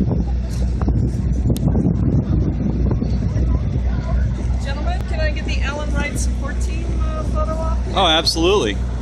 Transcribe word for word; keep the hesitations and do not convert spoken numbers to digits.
Gentlemen, can I get the Allen Wright support team uh, photo op? Oh, absolutely.